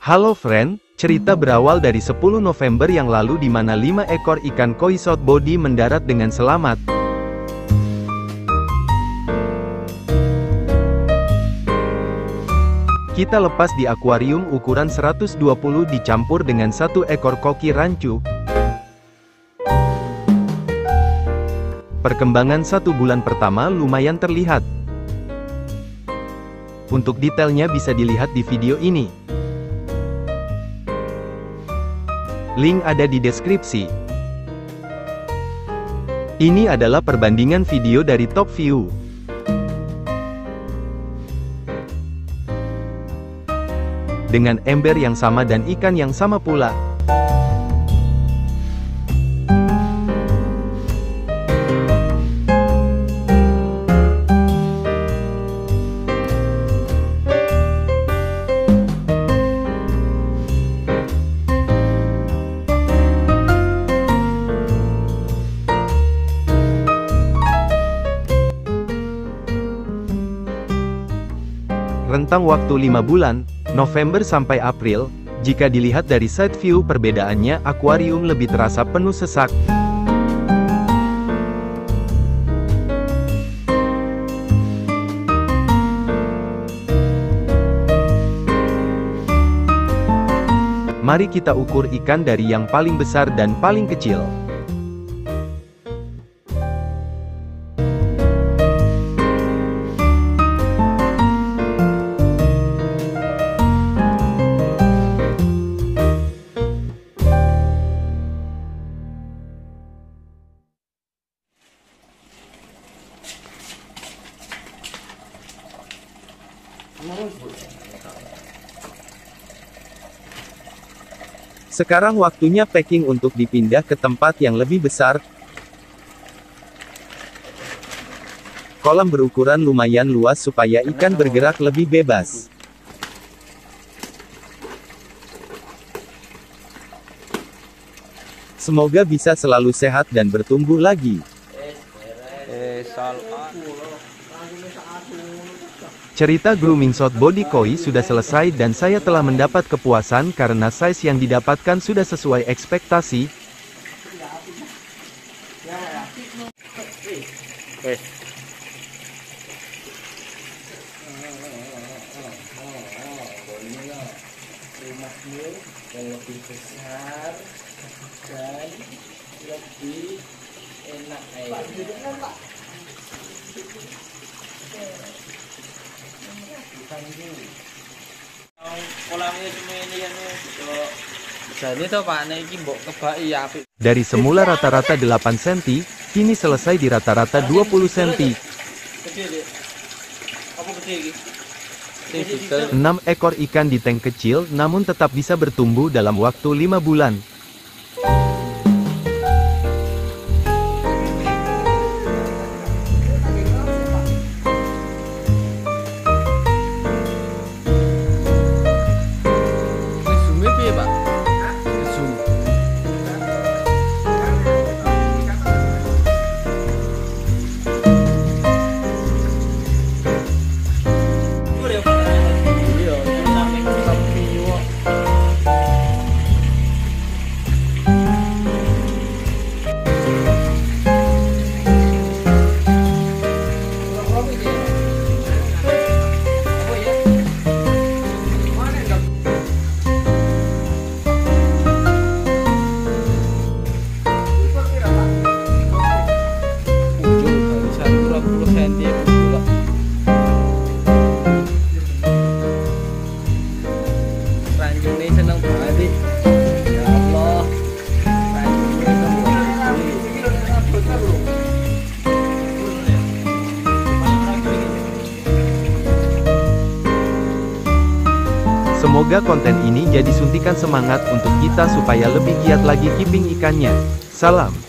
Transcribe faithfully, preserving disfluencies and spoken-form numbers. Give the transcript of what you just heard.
Halo friend, cerita berawal dari sepuluh November yang lalu di mana lima ekor ikan koi south body mendarat dengan selamat. Kita lepas di akuarium ukuran seratus dua puluh dicampur dengan satu ekor koki rancu. Perkembangan satu bulan pertama lumayan terlihat. Untuk detailnya bisa dilihat di video ini. Link ada di deskripsi. Ini adalah perbandingan video dari top view. Dengan ember yang sama dan ikan yang sama pula. Rentang waktu lima bulan, November sampai April, jika dilihat dari side view perbedaannya akuarium lebih terasa penuh sesak. Mari kita ukur ikan dari yang paling besar dan paling kecil. Sekarang waktunya packing untuk dipindah ke tempat yang lebih besar. Kolam berukuran lumayan luas supaya ikan bergerak lebih bebas. Semoga bisa selalu sehat dan bertumbuh lagi. Cerita grooming south body koi sudah selesai dan saya telah mendapat kepuasan karena size yang didapatkan sudah sesuai ekspektasi. Lebih besar dan lebih enak air. Dari semula rata-rata delapan sentimeter, kini selesai di rata-rata dua puluh sentimeter. enam ekor ikan di tank kecil namun tetap bisa bertumbuh dalam waktu lima bulan. Semoga konten ini jadi suntikan semangat untuk kita supaya lebih giat lagi keeping ikannya. Salam.